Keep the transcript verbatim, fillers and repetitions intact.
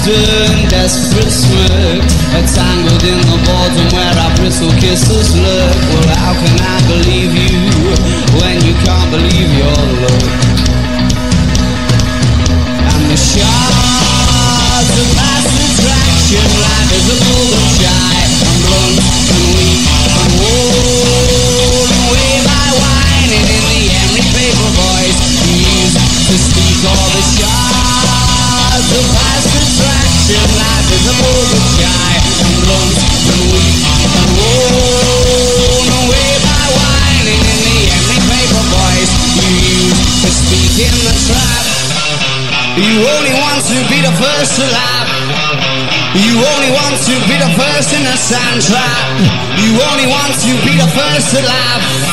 Eastern desperate smirk, tangled in the boredom where our brittle kisses lurk. Well, how can I believe you when you can't believe your luck? And the shards of past attraction, life is a bull and shy, and blunt and weak and worn away by whining in the Henry paper voice used to speak all the shards of past attraction. Life is a bull and shy, and blunt and weak and worn away by whining in the Henry paper voice you used to speak in the trap. You only want to be the first to laugh. You only want to be the first in a Sandtrap. You only want to be the first to laugh.